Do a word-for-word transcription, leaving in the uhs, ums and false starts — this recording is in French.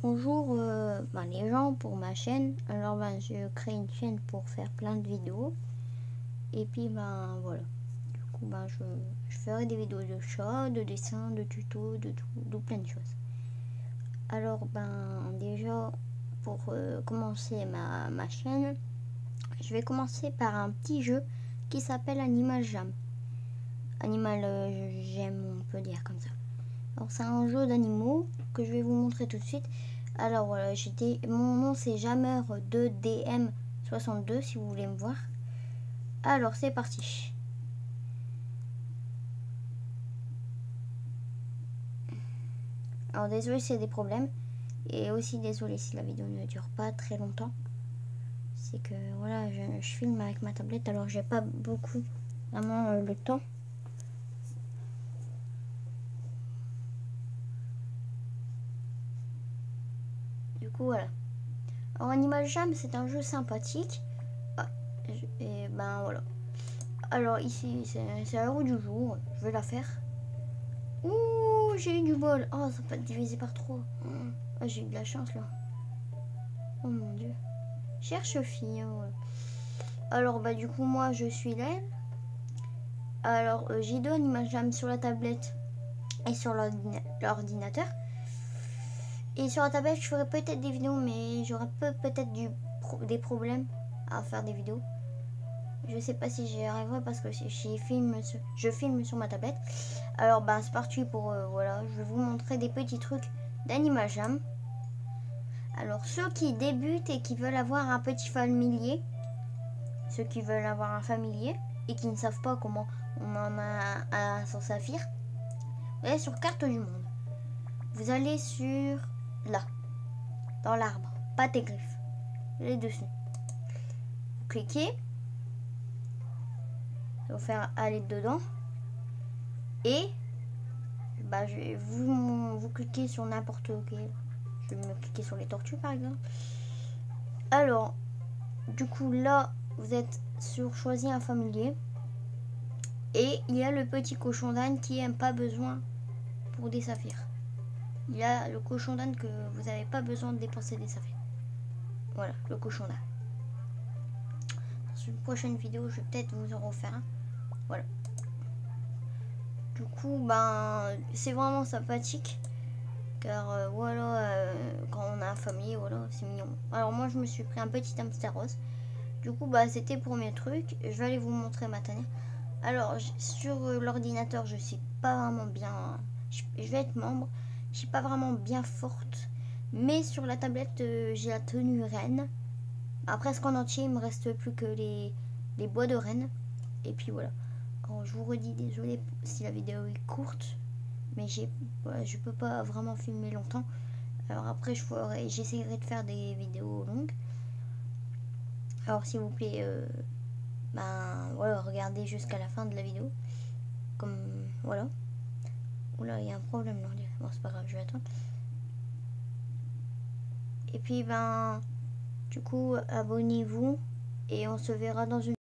bonjour euh, ben, les gens pour ma chaîne. Alors ben je crée une chaîne pour faire plein de vidéos. Et puis ben voilà. Du coup ben je, je ferai des vidéos de chats, de dessins, de tutos, de tout, de plein de choses. Alors ben déjà pour euh, commencer ma, ma chaîne, je vais commencer par un petit jeu qui s'appelle Animal Jam. Animal euh, Jam, on peut dire comme ça. Alors c'est un jeu d'animaux que je vais vous montrer tout de suite. Alors voilà, j'étais, mon nom c'est Jammer deux D M soixante-deux si vous voulez me voir. Alors c'est parti. Alors désolé s'il y a des problèmes. Et aussi désolé si la vidéo ne dure pas très longtemps. C'est que voilà, je, je filme avec ma tablette, alors j'ai pas beaucoup vraiment euh, le temps. Du coup voilà. Alors Animal Jam c'est un jeu sympathique. Ah, et ben voilà. Alors ici c'est la roue du jour. Je vais la faire. Ouh, j'ai eu du bol. Oh, ça peut être divisé par trois. Oh, j'ai eu de la chance là. Oh mon dieu. Cherche fille. Ouais. Alors bah du coup moi je suis l'aile. Alors euh, j'ai deux Animal Jam sur la tablette et sur l'ordinateur. Et sur la tablette je ferai peut-être des vidéos, mais j'aurai peut-être du des problèmes à faire des vidéos. Je sais pas si j'y arriverai parce que je filme, sur, je filme sur ma tablette. Alors ben c'est parti pour euh, voilà, je vais vous montrer des petits trucs d'Animal Jam. Alors ceux qui débutent et qui veulent avoir un petit familier, ceux qui veulent avoir un familier et qui ne savent pas comment on en a un sans saphir, vous allez sur carte du monde. Vous allez sur là, dans l'arbre, pas tes griffes, vous allez dessus. Vous cliquez. Ça va vous faire aller dedans. Et bah, je vais vous, vous cliquez sur n'importe quel. Je vais me cliquer sur les tortues par exemple. Alors, du coup là, vous êtes sur choisir un familier. Et il y a le petit cochon d'âne qui n'a pas besoin pour des saphirs. Il y a le cochon d'âne que vous n'avez pas besoin de dépenser des saphirs. Voilà, le cochon d'âne. Dans une prochaine vidéo, je vais peut-être vous en refaire un. Voilà. Du coup, ben, c'est vraiment sympathique. Car euh, voilà, euh, quand on a un familier, voilà, c'est mignon. Alors moi, je me suis pris un petit hamster rose. Du coup, bah, c'était pour mes trucs. Je vais aller vous montrer ma tanière. Alors, sur euh, l'ordinateur, je suis pas vraiment bien. Je, je vais être membre. Je suis pas vraiment bien forte. Mais sur la tablette, euh, j'ai la tenue reine. Après, ce qu'en entier, il me reste plus que les, les bois de reine. Et puis voilà. Alors, je vous redis, désolé si la vidéo est courte. Mais j'ai, ouais, je peux pas vraiment filmer longtemps. Alors après, je ferai, j'essaierai de faire des vidéos longues. Alors s'il vous plaît, euh, ben voilà, regardez jusqu'à la fin de la vidéo. Comme voilà. Oula, il y a un problème là. Bon, c'est pas grave, je vais attendre. Et puis ben, du coup, abonnez-vous et on se verra dans une